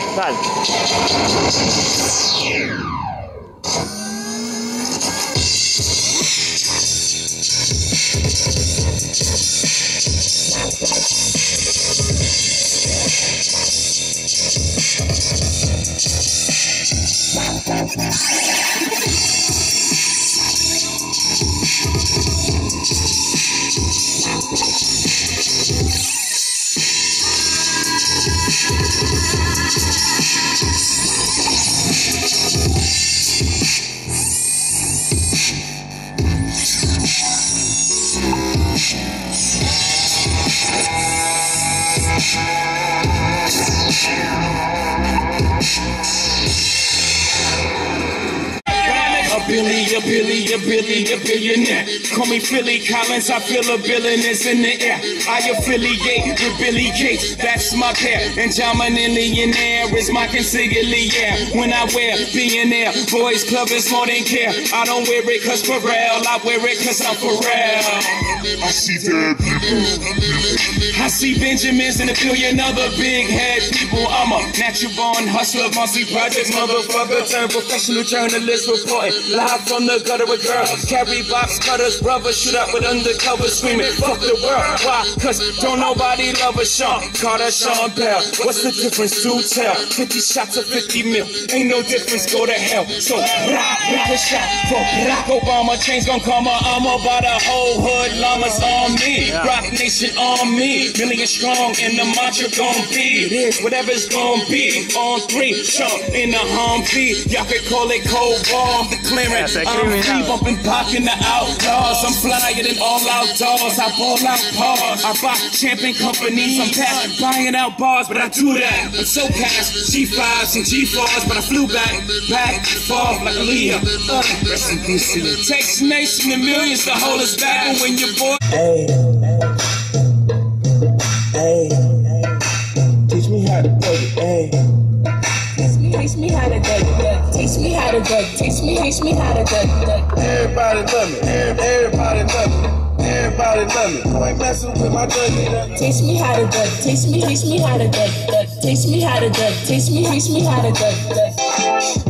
Dale. A billionaire. Call me Philly Collins, I feel a billionaires in the air. I affiliate with Billy Gates, that's my pair. And John Millionaire is my consigliere. When I wear billionaire, boys club is more than care. I don't wear it cause Pharrell, I wear it cause I'm Pharrell. I see dead people. I see Benjamins and a billion other big head people. I'm a natural born hustler, Marcy Projects, motherfucker, turn professional journalist reporting live from the gutter with girls. Carry box cutters, brothers shoot up with undercover screaming, fuck the world. Why? Cause don't nobody love a Sean Carter, Sean Bell. What's the difference to tell? 50 shots of 50 mil, ain't no difference, go to hell. So, a shot for Barack Obama, chains gon' come I'm about the whole hood, llamas on me. Rock Nation on me, million strong, and the mantra gon' be. It is whatever's gon' be. On 3, Sean in the Humvee. Y'all could call it cold bomb, the clearance. I'm free bumping Pac in the outlaws. I'm flyer than all outdoors. I ball out bars. I buy champagne companies. I'm past buying out bars, but I do that. I'm so past G5s and G4s, but I flew back, forth like a Leah. Rest in peace to you. Takes nation and millions to hold us back, and when you're bored. Hey, teach me how to do it. Hey. Teach me how to do it. Teach me how to do it. Teach me how to do it. Everybody love me. Everybody love me. Everybody love me. Boy, messing with my dirty. Teach me how to do it. Teach me how to do it. Teach me how to do it. Teach me how to do it.